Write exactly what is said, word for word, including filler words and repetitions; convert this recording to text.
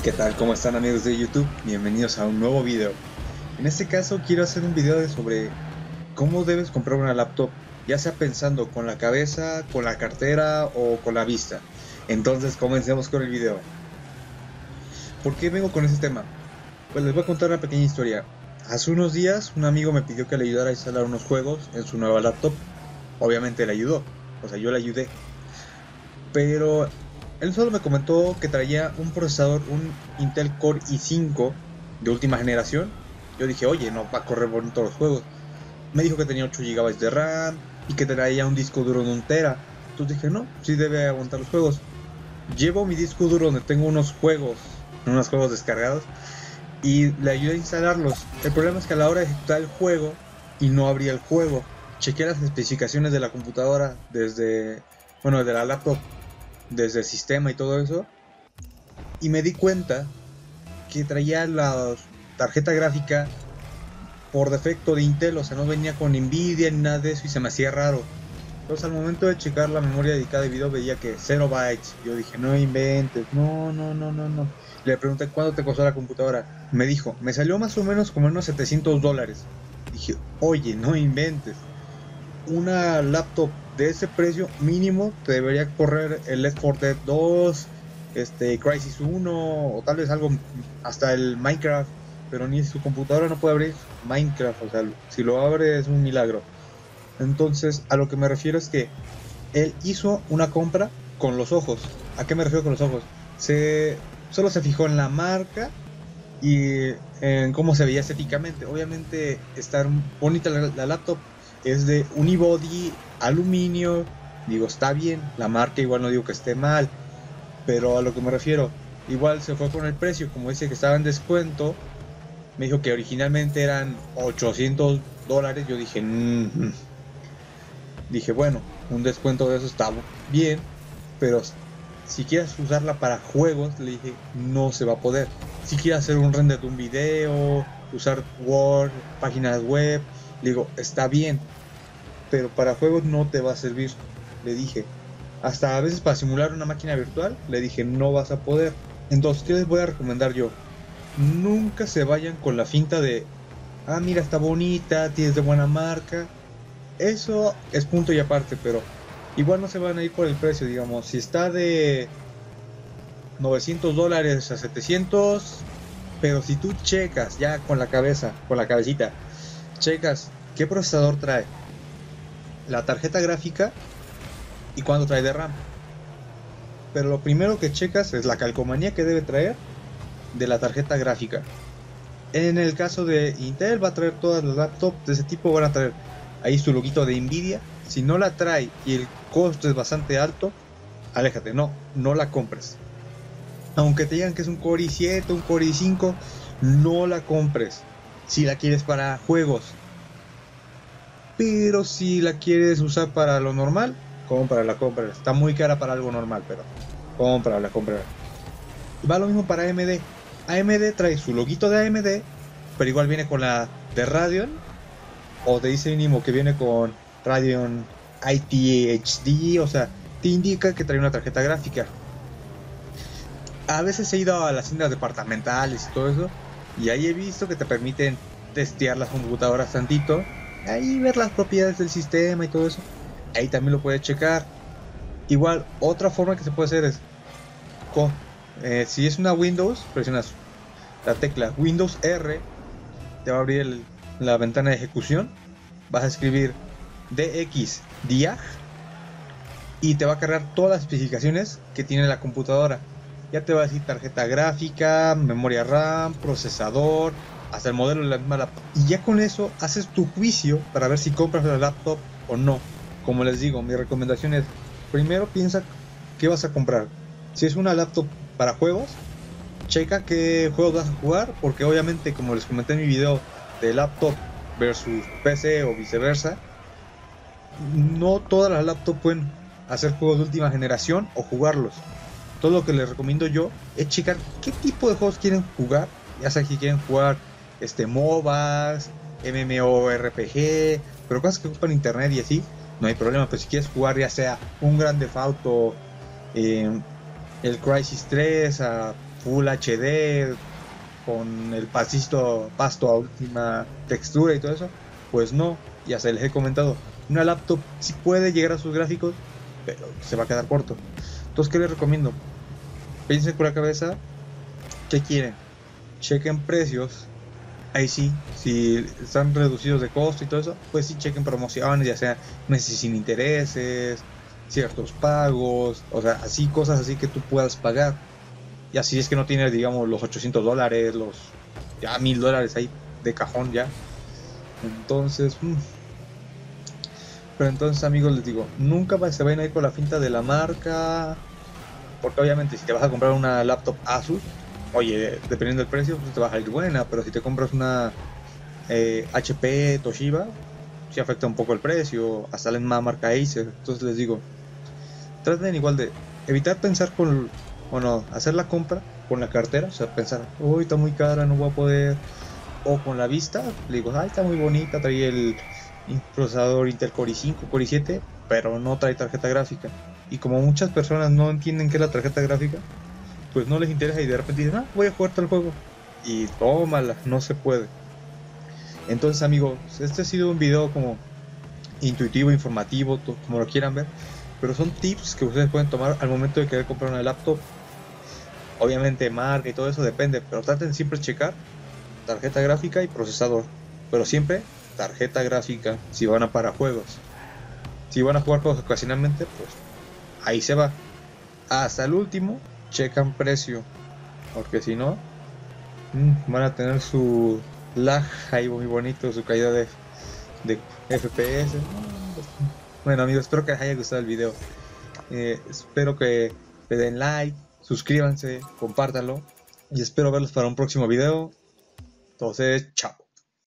¿Qué tal? ¿Cómo están, amigos de YouTube? Bienvenidos a un nuevo video. En este caso quiero hacer un video de sobre cómo debes comprar una laptop, ya sea pensando con la cabeza, con la cartera o con la vista. Entonces comencemos con el video. ¿Por qué vengo con este tema? Pues les voy a contar una pequeña historia. Hace unos días un amigo me pidió que le ayudara a instalar unos juegos en su nueva laptop. Obviamente le ayudó, o sea, yo le ayudé. Pero él solo me comentó que traía un procesador, un Intel Core i cinco de última generación. Yo dije, oye, no va a correr bonito los juegos. Me dijo que tenía ocho gigabytes de RAM y que traía un disco duro de un tera. Entonces dije, no, sí debe aguantar los juegos. Llevo mi disco duro donde tengo unos juegos, unos juegos descargados, y le ayudé a instalarlos. El problema es que a la hora de ejecutar el juego y no abría el juego. Chequé las especificaciones de la computadora desde, bueno, de la laptop, desde el sistema y todo eso, y me di cuenta que traía la tarjeta gráfica por defecto de Intel, o sea, no venía con Nvidia ni nada de eso, y se me hacía raro. Entonces al momento de checar la memoria dedicada de video veía que cero bytes. Yo dije, no inventes, no, no, no, no, no. Le pregunté cuánto te costó la computadora. Me dijo, me salió más o menos como unos setecientos dólares. Dije, oye, no inventes. Una laptop de ese precio mínimo te debería correr el Left four Dead dos, este, Crysis uno, o tal vez algo, hasta el Minecraft. Pero ni su computadora no puede abrir Minecraft, o sea, si lo abre es un milagro. Entonces, a lo que me refiero es que él hizo una compra con los ojos. ¿A qué me refiero con los ojos? Se, solo se fijó en la marca y en cómo se veía estéticamente. Obviamente, estar bonita la, la laptop. Es de unibody, aluminio. Digo, está bien. La marca igual no digo que esté mal. Pero a lo que me refiero, igual se fue con el precio. Como dice que estaba en descuento, me dijo que originalmente eran ochocientos dólares. Yo dije, mmm. Dije, bueno, un descuento de eso está bien. Pero si quieres usarla para juegos, le dije, no se va a poder. Si quieres hacer un render de un video, usar Word, páginas web, le digo, está bien, pero para juegos no te va a servir. Le dije, hasta a veces para simular una máquina virtual, le dije, no vas a poder. Entonces, ¿qué les voy a recomendar yo? Nunca se vayan con la finta de, ah, mira, está bonita, tienes de buena marca. Eso es punto y aparte, pero igual no se van a ir por el precio. Digamos, si está de novecientos dólares a setecientos, pero si tú checas ya con la cabeza, con la cabecita, checas qué procesador trae, la tarjeta gráfica y cuánto trae de RAM. Pero lo primero que checas es la calcomanía que debe traer de la tarjeta gráfica. En el caso de Intel va a traer todas las laptops de ese tipo, van a traer ahí su loguito de Nvidia. Si no la trae y el costo es bastante alto, aléjate, no, no la compres. Aunque te digan que es un Core i siete, un Core i cinco, no la compres si la quieres para juegos. Pero si la quieres usar para lo normal, cómprala, cómprala. Está muy cara para algo normal, pero cómprala, cómprala. Va lo mismo para A M D. A M D trae su loguito de A M D, pero igual viene con la de Radeon, o te dice mínimo que viene con Radeon I T H D, o sea, te indica que trae una tarjeta gráfica. A veces he ido a las tiendas departamentales y todo eso, y ahí he visto que te permiten testear las computadoras tantito, ahí ver las propiedades del sistema y todo eso. Ahí también lo puedes checar. Igual, otra forma que se puede hacer es, con, eh, si es una Windows, presionas la tecla Windows R, te va a abrir el, la ventana de ejecución. Vas a escribir D X Diag y te va a cargar todas las especificaciones que tiene la computadora. Ya te va a decir tarjeta gráfica, memoria RAM, procesador, hasta el modelo de la misma laptop. Y ya con eso haces tu juicio para ver si compras la laptop o no. Como les digo, mi recomendación es, primero piensa qué vas a comprar. Si es una laptop para juegos, checa qué juegos vas a jugar, porque obviamente, como les comenté en mi video de laptop versus P C o viceversa, no todas las laptops pueden hacer juegos de última generación o jugarlos. Todo lo que les recomiendo yo es checar qué tipo de juegos quieren jugar, ya sea si quieren jugar este MOBAs, MMORPG, pero cosas que ocupan internet y así, no hay problema. Pero si quieres jugar ya sea un Grand Theft Auto, eh, el Crysis tres, a Full H D, con el pasto, pasto a última textura y todo eso. Pues no, ya se les he comentado, una laptop sí puede llegar a sus gráficos, pero se va a quedar corto. Entonces, ¿qué les recomiendo? Piensen con la cabeza, ¿qué quieren? Chequen precios. Ahí sí, si están reducidos de costo y todo eso, pues sí chequen promociones, ya sea meses sin intereses, ciertos pagos, o sea, así cosas así que tú puedas pagar. Y así es que no tienes, digamos, los ochocientos dólares, los ya mil dólares ahí de cajón ya. Entonces, mmm. pero entonces, amigos, les digo, nunca se vayan a ir con la finta de la marca, porque obviamente si te vas a comprar una laptop Asus, oye, dependiendo del precio, pues te va a salir buena, pero si te compras una eh, H P, Toshiba, sí afecta un poco el precio, hasta la misma marca Acer. Entonces les digo, traten igual de evitar pensar con, bueno, hacer la compra con la cartera, o sea, pensar, uy, está muy cara, no voy a poder, o con la vista, le digo, ay, está muy bonita, trae el procesador Intel Core i cinco, Core i siete, pero no trae tarjeta gráfica. Y como muchas personas no entienden qué es la tarjeta gráfica, pues no les interesa y de repente dicen, ah, voy a jugar tal juego. Y tómala, no se puede. Entonces, amigos, este ha sido un video como intuitivo, informativo, como lo quieran ver. Pero son tips que ustedes pueden tomar al momento de querer comprar una laptop. Obviamente marca y todo eso depende, pero traten siempre de checar tarjeta gráfica y procesador. Pero siempre tarjeta gráfica si van a para juegos. Si van a jugar juegos ocasionalmente, pues ahí se va. Hasta el último, checan precio. Porque si no, mmm, van a tener su lag ahí muy bonito, su caída de, de F P S. Bueno, amigos, espero que les haya gustado el video. Eh, espero que le den like, suscríbanse, compártanlo. Y espero verlos para un próximo video. Entonces, chao.